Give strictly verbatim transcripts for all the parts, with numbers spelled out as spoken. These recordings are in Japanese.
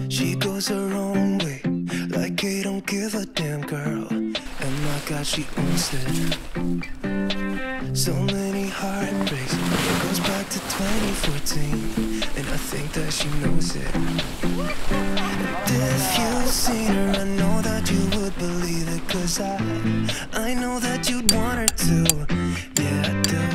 She goes her own way, like I don't give a damn girl. And my God, she owns it. So many heartbreaks, it goes back to twenty fourteen, and I think that she knows it. And if you've seen her, I know that you would believe it, cause I, I know that you'd want her to, yeah I do.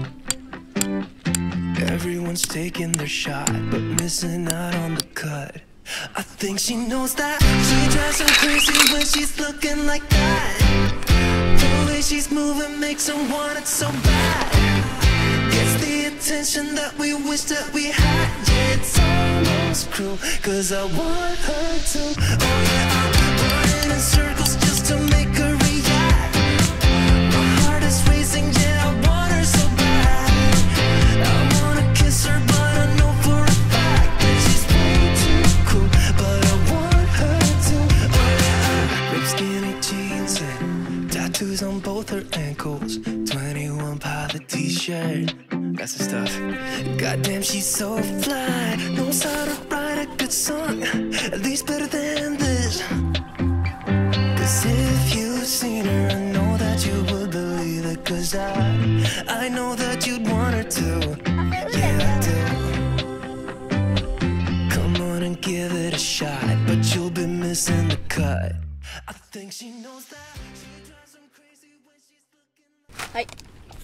Everyone's taking their shot, but missing out on the cut. I think she knows that. She drives her crazy when she's looking like that. The way she's moving makes her want it so bad. Gets the attention that we wish that we had. Yeah, it's almost cruel, cause I want her to. Oh yeah, I'm running in circles just to make her react. My heart is racing, yeah, I want her so bad. I wanna kiss her, but I know for a fact that she's way too cool. But I want her to. Oh yeah, ripped skinny jeans and tattoos on both her ankles. twenty-one Pilot t-shirt, that's the stuff. Goddamn, she's so fly. Knows how to write a good song, at least better than this. Cause if you've seen her, I know that you would believe it. Cause I, I know that you'd want her to. Yeah, I do. Come on and give it a shot, but you'll be missing the cut. I think she knows that. She drives them crazy when she's looking. はい。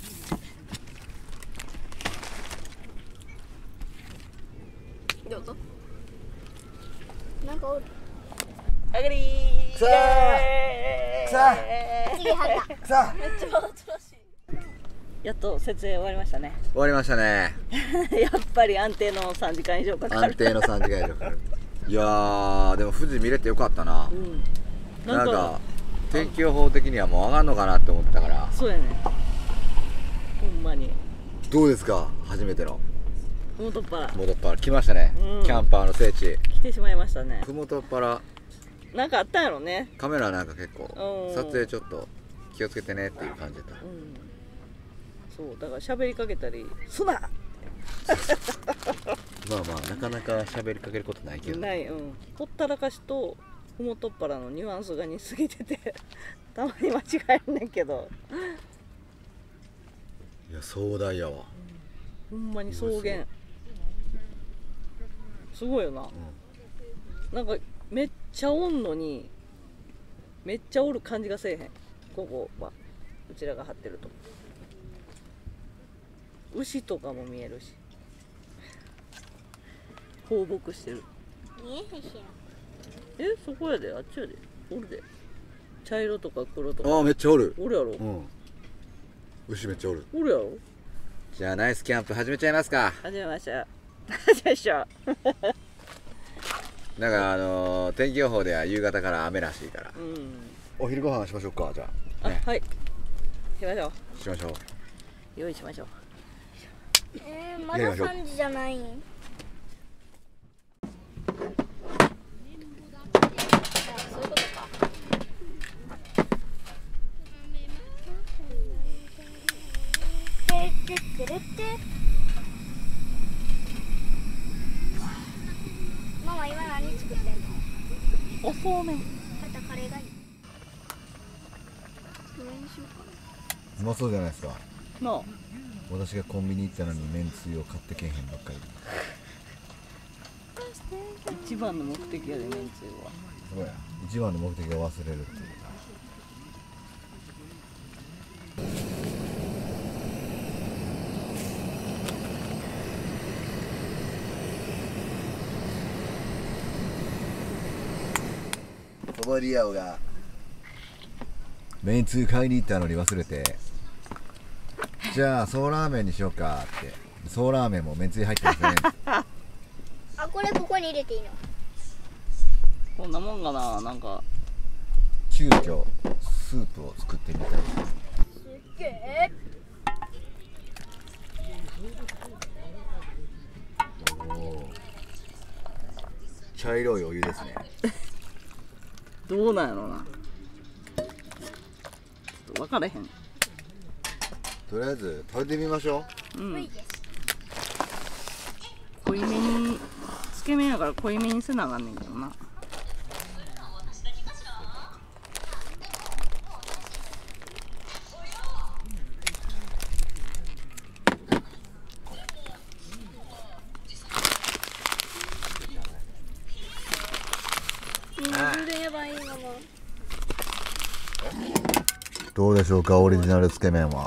どうぞ。なんかおる。あがりー。 くそー。くそー。 次はった。 くそー。 めっちゃ楽しい。やっと設営終わりましたね。 終わりましたね。 やっぱり安定のさんじかん以上かかる。 安定のさんじかん以上かかる。いやー、でも富士見れてよかったな。うん、なんか、なんか天気予報的にはもう上がるのかなって思ったから。 そうやね。ほんまに。 どうですか、初めての。 ふもとっぱら。 ふもとっぱら来ましたね、うん。キャンパーの聖地。 来てしまいましたね。 ふもとっぱら。 なんかあったんやろね。 カメラなんか結構撮影ちょっと気をつけてねっていう感じだった。うん、 そうだから喋りかけたりすな。 まあまあなかなか喋りかけることないけど。 ない、うん。ほったらかしとふもとっぱらのニュアンスが似すぎててたまに間違えるねんけど。 いや壮大やわ。 うん、ほんまに草原。すごいよな。うん、なんかめっちゃおんのにめっちゃおる感じがせえへん。ここはうちらが張ってると牛とかも見えるし放牧してる。見えへんしや。え、そこやで、あっちやで、おるで。茶色とか黒とか。 ああ、めっちゃおる。 おるやろ。 うん、牛めっちゃおる。 おるやろ。 じゃあナイスキャンプ始めちゃいますか。 始めました。始めました。 なんかあのー、天気予報では夕方から雨らしいから、うん、お昼ご飯しましょうか。じゃあ、ね、あ、はい、しましょうしましょう用意しましょう。 えー、まださんじじゃないん。そういうことか。てってってれってママ今何作ってんの？ おそうめん。 またカレーがいい。どれにしようかな。 うまそうじゃないですか。 なあ、 私がコンビニ行ったのにめんつゆを買ってけへんばっかり。 一番の目的やで、めんつゆは。 そうや、一番の目的を忘れるっていう。小堀青がめんつゆ買いに行ったのに忘れて、じゃあソーラーメンにしようかって。ソーラーメンもめんつゆ入ってますね。 あ、これここに入れていいの？ こんなもんかな。なんか急遽スープを作ってみたい。すっげえ。 おお、茶色いお湯ですね。 どうなんやろな。ちょっと分からへん。 とりあえず食べてみましょう。 うん。濃いめにつけ麺やから濃いめにせなあかんねんけどな。 全然やばい今も。 どうでしょうか、オリジナルつけ麺は。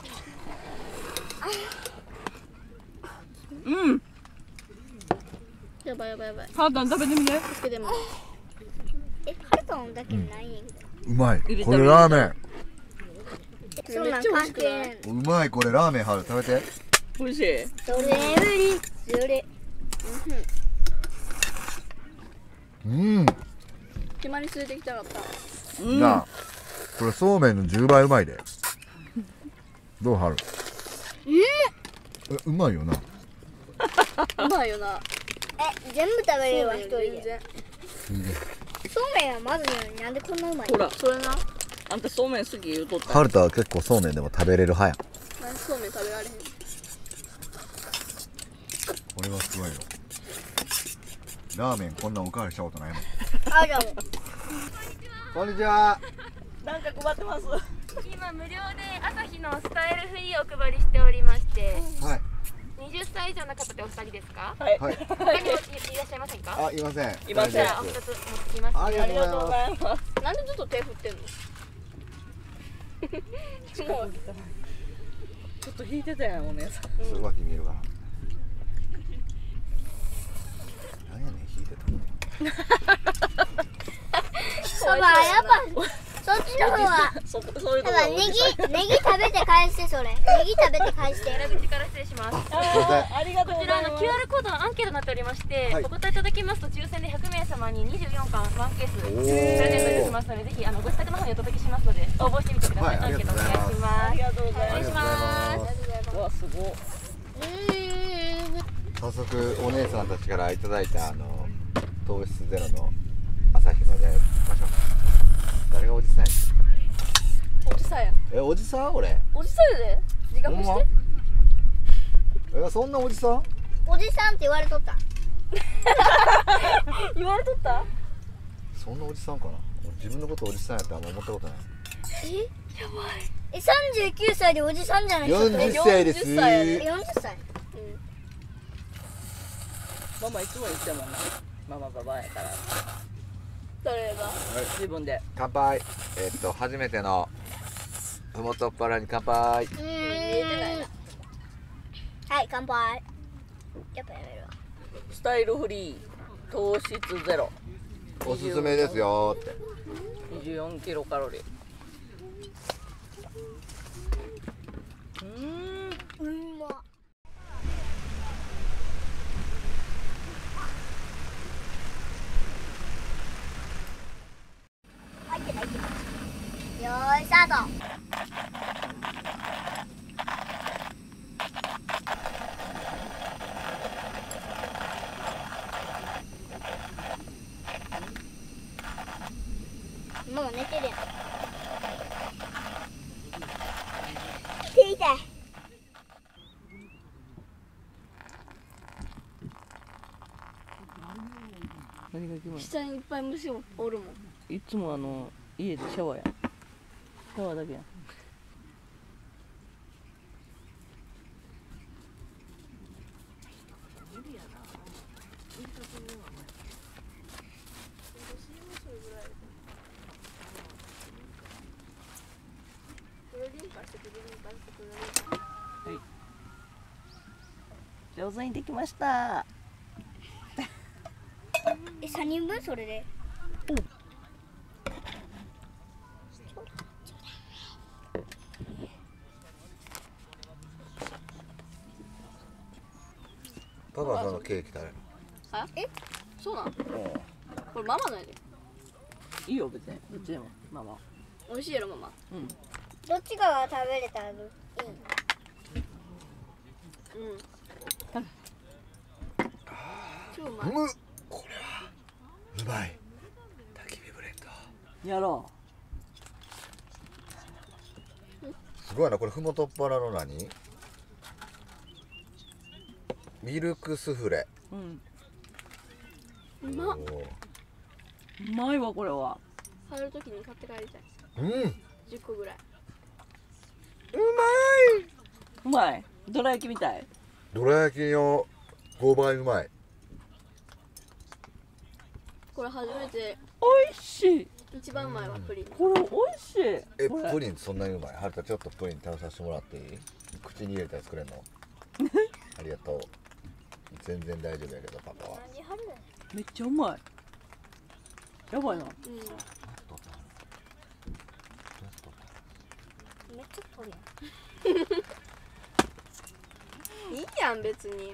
うん。 やばいやばいやばい。 ハータン食べてみて。 でも。え、ハルトンだけないんやけど。 うまい。 入れたこれラーメン。 そんなん関係ない。 うまい、これラーメン。はる食べて。 美味しい。 それ無理。それ。 うん。 決まり連れてきたかった。 うん。 なあ、これそうめんのじゅうばいうまいで。どう、はる。え、うまいよな。 うまいよな。え、全部食べれるわ一人で。そうめんはまずいのになんでこんなうまいの。 ほら、 それな。 あんたそうめん好き言うとった。 はるとは結構そうめんでも食べれる派やん。 なんでそうめん食べられへん。 俺はすごいよ。ラーメンこんなおかわりしたことないもん。 あ、じゃあもう。 こんにちは。 なんか配ってます。 今無料で朝日のスタイルフリーをお配りしておりまして、 はい。 にじゅっさい以上の方ってお二人ですか？ はい。 はい。 他にもいいらっしゃいませんか？ あ、いません。 いませんじゃあお二つ持ってきます。 ありがありがとうございます。 なんでずっと手振ってんの。もう。 ちょっと引いてたやんお姉さん。 すごい見えるかな。何やねん、引いてたの。 パパ、やっぱ。そっちの方は。 そそういうだとこからネギ、ネギ食べて返してそれ。ネギ食べて返して。 裏口から失礼します。 あーありがとうこございます。 ちらあの キューアール コードのアンケートになっておりまして、 はいお答えいただきますと抽選でひゃくめいさまににじゅうよんかんワンケースプおーレゼントいたしますので、ぜひあのご自宅の方にお届けしますので応募してみてください。 はいアンケートお願いします。 ありがとうございます。 失礼します。 うわすごい。 早速お姉さんたちからいただいたあの糖質ゼロの朝日まで行きましょう。誰がおじさんや。 おじさんや。 え、おじさん俺。 おじさんやで。自覚して。 え、そんなおじさん？ おじさんって言われとった。言われとった。 そんなおじさんかな。俺自分のことおじさんやってあんま思ったことない。 え、やばい。え、さんじゅうきゅうさいでおじさんじゃない人って。 よんじゅっさいです。 よんじゅっさいやで。よんじゅっさい。 ママいつも言ってもんな。ママババアやから。 誰が。 自分で。 乾杯。えっと初めてのふもとっぱらに乾杯。 うーん。言えてないな。はい、乾杯。やっぱやめるわ。 スタイルフリー糖質ゼロ。 おすすめですよって。 にじゅうよんキロカロリー。うーん。 うんま。入ってない入ってない。よーいスタート。ママ寝てるやん。手痛い。 何が気分いい？ 下にいっぱい虫おるもん。 いつもあの家でシャワーや。シャワーだけやん。上手にできました。 え、三人分それで。 パパそのケーキ食べる。 あ、え、そうなん。これママのやで。 いいよ別に。どっちでも。まあまあ。 美味しいやろママ。 うん。 どっちかが食べれたらいい。うん。超うまい。 うむ。これはうまい。焚き火ブレンド。 やろすごいな、これふもとっぱらの何？ミルクスフレ。 う。うん。 うまっ。 おーうまいわこれは。 帰るときに買って帰りたい。 うん、 じゅっこぐらい。 うまい。どら焼きみたい。 どら焼きのごばいうまい。 これ初めておいしい。 一番うまいわ、プリン。 これおいしい。 え、 これプリンそんなにうまい？はるかちょっとプリン食べさせてもらっていい？口に入れたら作れんの？ありがとう。全然大丈夫やけどパパは。 何貼るの？ めっちゃうまい。やばいな。 うん。めっちゃ取るやん。いいやん別に。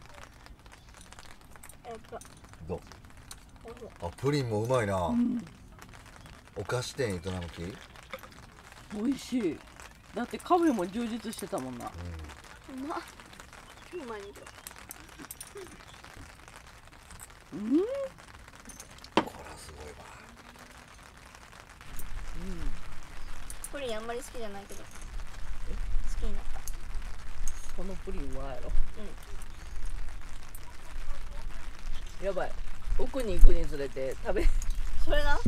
えっと。 どう？あ、プリンもうまいな。 うん。 お菓子店営む気？ 美味しい。だってカフェも充実してたもんな。 うまっ。うまいね。 うん。 これはすごいわ。 プリンあんまり好きじゃないけど。好きになった。 このプリンはやろ。 うん。 やばい。奥に行くにつれて食べ。 それな。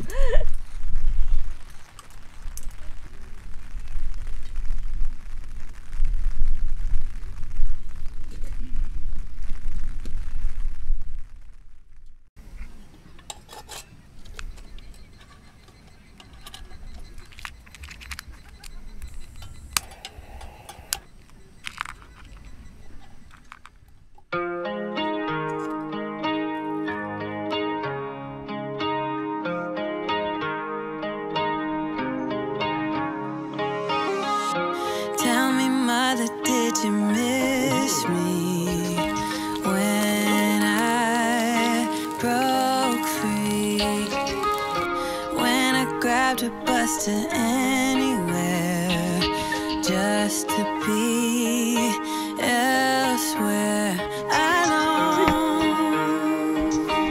Tell me, mother, did you miss me when I broke free? When I grabbed a bus to anywhere just to be elsewhere. I long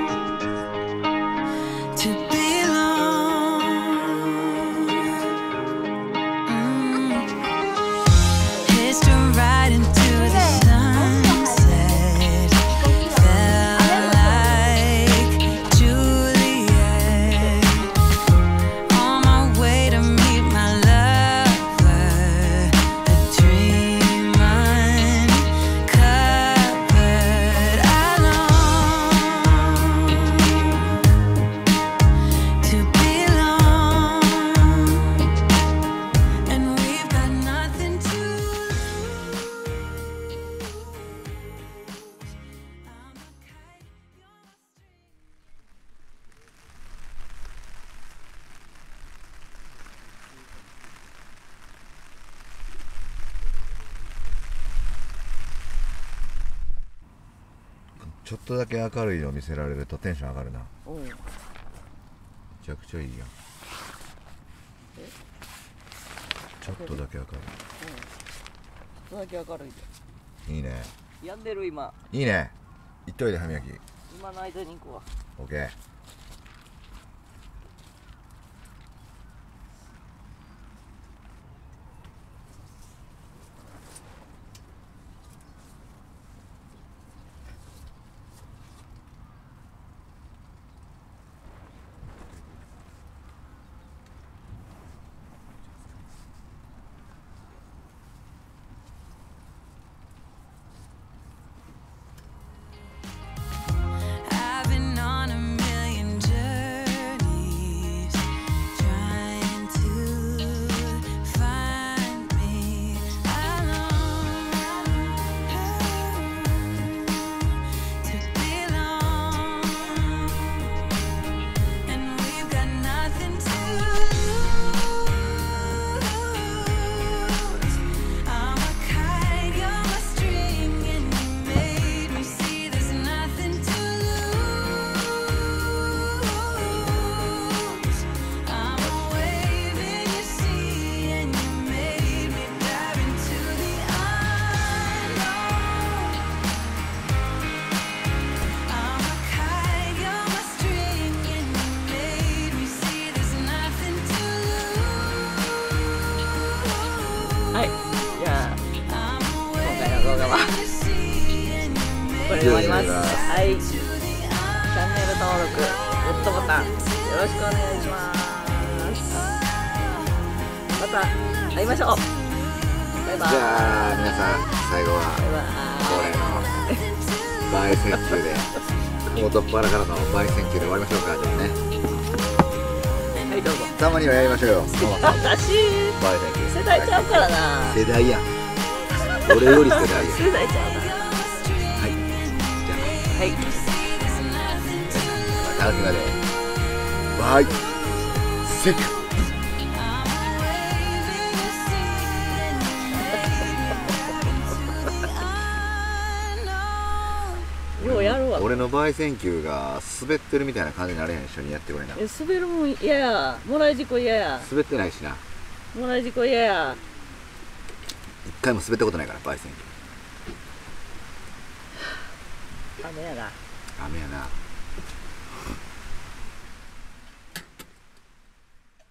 to belong. Mm. Hitched a ride into the sunset. Felt like Juliet. On my way to meet my lover. A dream uncovered. I long to belong. And we've got nothing to lose. I'm a kite, you're a string. ちょっとだけ明るいの見せられるとテンション上がるな。 うん。 めちゃくちゃいいやん。ちょっとだけ明るちょっとだけ明るいで。 い。いいね。 病んでる今。 いいね。言っといて歯磨き。 今の間に行くわ。 オッケー。 I've been on a million journeys trying to find me. I long to belong, and we've got nothing to lose. I'm a kite, you're a string, and you made me see there's nothing to lose. I'm a wave in your sea, and you made me dive into the unknown. I'm a kite, you're my string, and you made me see there's nothing to lose. はい。じゃあ、 I'm a 今回の動画は wave in your sea, and you made これで終わります。 いやいやいやはい。チャンネル登録録、グッドボタンよろしくお願いします。また会いましょう。バイバイ。 じゃあ皆さん最後はバイバイ。 恒例の焙煎球で雲とっぱらからの焙煎球で終わりましょうか。じゃあね、 はいどうぞ。 たまにはやりましょうよ。 私焙煎球世代ちゃうからな。 世代やん。俺より世代やん。 世代ちゃうから。 はい。じゃあはい。 また次まで。バイセンキュー。 ようやるわ。 俺の焙煎球が滑ってるみたいな感じになれへん。一緒にやってくれな。 え滑るもん嫌や。もらい事故嫌や。 滑ってないしな。 もらい事故嫌や。 一回も滑ったことないから焙煎球。 雨やな。 雨やな。